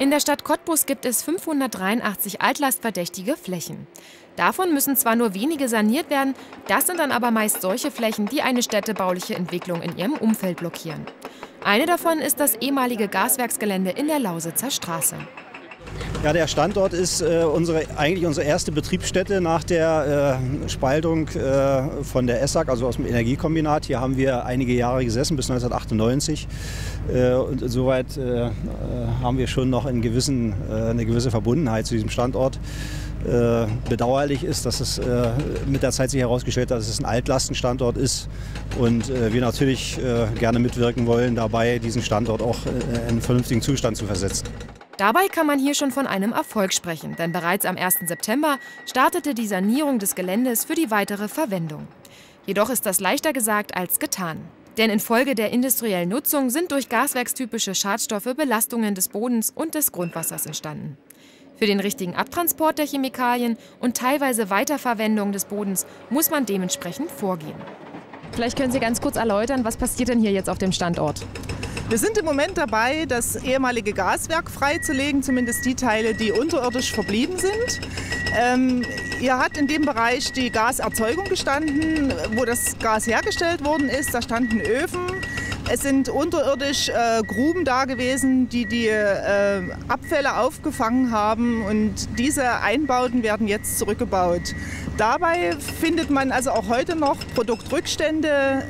In der Stadt Cottbus gibt es 583 altlastverdächtige Flächen. Davon müssen zwar nur wenige saniert werden, das sind dann aber meist solche Flächen, die eine städtebauliche Entwicklung in ihrem Umfeld blockieren. Eine davon ist das ehemalige Gaswerksgelände in der Lausitzer Straße. Ja, der Standort ist eigentlich unsere erste Betriebsstätte nach der Spaltung von der ESSAG, also aus dem Energiekombinat. Hier haben wir einige Jahre gesessen, bis 1998. Und insoweit haben wir schon noch eine gewisse Verbundenheit zu diesem Standort. Bedauerlich ist, dass es mit der Zeit sich herausgestellt hat, dass es ein Altlastenstandort ist und wir natürlich gerne mitwirken wollen, dabei diesen Standort auch in einen vernünftigen Zustand zu versetzen. Dabei kann man hier schon von einem Erfolg sprechen, denn bereits am 1. September startete die Sanierung des Geländes für die weitere Verwendung. Jedoch ist das leichter gesagt als getan. Denn infolge der industriellen Nutzung sind durch gaswerkstypische Schadstoffe Belastungen des Bodens und des Grundwassers entstanden. Für den richtigen Abtransport der Chemikalien und teilweise Weiterverwendung des Bodens muss man dementsprechend vorgehen. Vielleicht können Sie ganz kurz erläutern, was passiert denn hier jetzt auf dem Standort? Wir sind im Moment dabei, das ehemalige Gaswerk freizulegen, zumindest die Teile, die unterirdisch verblieben sind. Hier hat in dem Bereich die Gaserzeugung gestanden, wo das Gas hergestellt worden ist. Da standen Öfen. Es sind unterirdisch Gruben da gewesen, die Abfälle aufgefangen haben, und diese Einbauten werden jetzt zurückgebaut. Dabei findet man also auch heute noch Produktrückstände,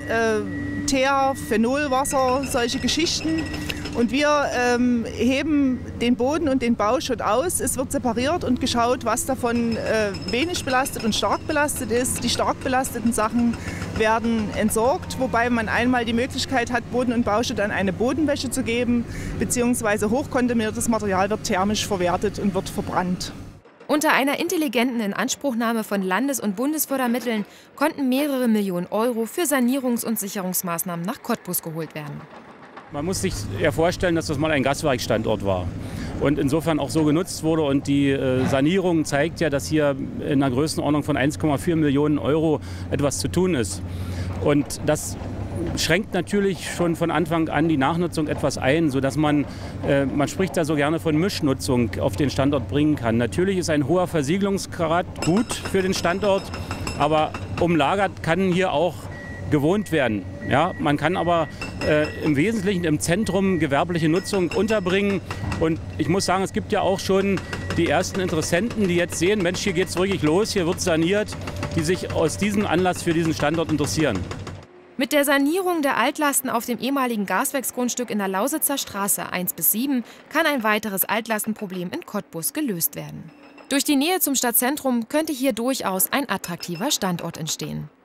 Teer, Phenolwasser, solche Geschichten. Und wir heben den Boden und den Bauschutt aus. Es wird separiert und geschaut, was davon wenig belastet und stark belastet ist. Die stark belasteten Sachen werden entsorgt, wobei man einmal die Möglichkeit hat, Boden und Bauschutt an eine Bodenwäsche zu geben, beziehungsweise hochkontaminiertes Material wird thermisch verwertet und wird verbrannt. Unter einer intelligenten Inanspruchnahme von Landes- und Bundesfördermitteln konnten mehrere Millionen Euro für Sanierungs- und Sicherungsmaßnahmen nach Cottbus geholt werden. Man muss sich ja vorstellen, dass das mal ein Gaswerkstandort war und insofern auch so genutzt wurde. Und die Sanierung zeigt ja, dass hier in einer Größenordnung von 1,4 Millionen Euro etwas zu tun ist. Und das schränkt natürlich schon von Anfang an die Nachnutzung etwas ein, sodass man spricht da so gerne von Mischnutzung, auf den Standort bringen kann. Natürlich ist ein hoher Versiegelungsgrad gut für den Standort, aber umlagert kann hier auch gewohnt werden. Ja, man kann aber im Wesentlichen im Zentrum gewerbliche Nutzung unterbringen. Und ich muss sagen, es gibt ja auch schon die ersten Interessenten, die jetzt sehen, Mensch, hier geht es wirklich los, hier wird saniert, die sich aus diesem Anlass für diesen Standort interessieren. Mit der Sanierung der Altlasten auf dem ehemaligen Gaswerksgrundstück in der Lausitzer Straße 1 bis 7 kann ein weiteres Altlastenproblem in Cottbus gelöst werden. Durch die Nähe zum Stadtzentrum könnte hier durchaus ein attraktiver Standort entstehen.